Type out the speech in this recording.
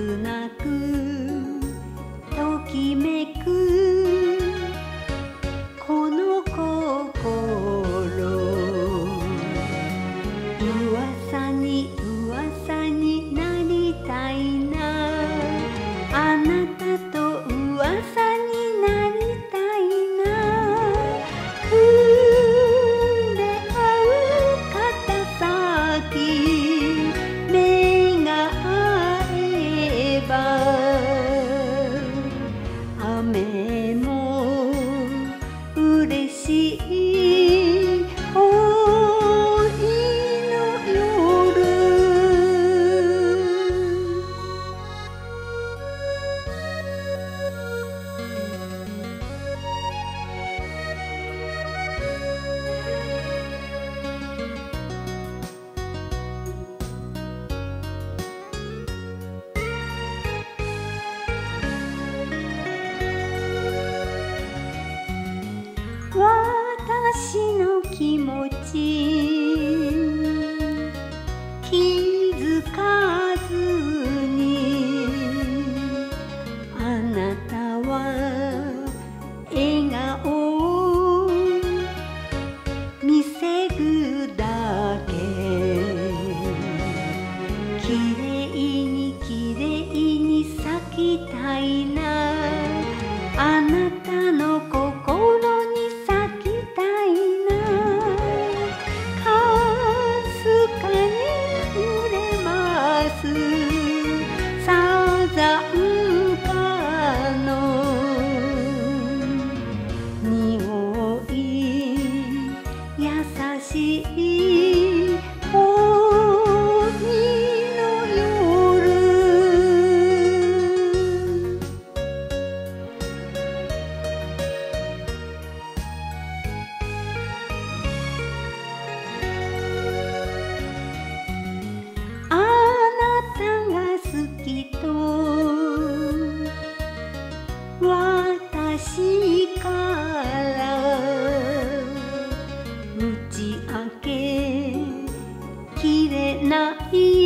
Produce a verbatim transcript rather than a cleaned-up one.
なくときめくこの心噂に噂になりたいなあなたと噂になりたいな触れ合う肩先目が合えば雨も嬉しい恋の夜私の気持ち気づかずにあなたは笑顔を見せるだけきれいにきれいに咲きたいなあなたの心にサザンカの匂い優しい恋の夜私から打ち明けきれない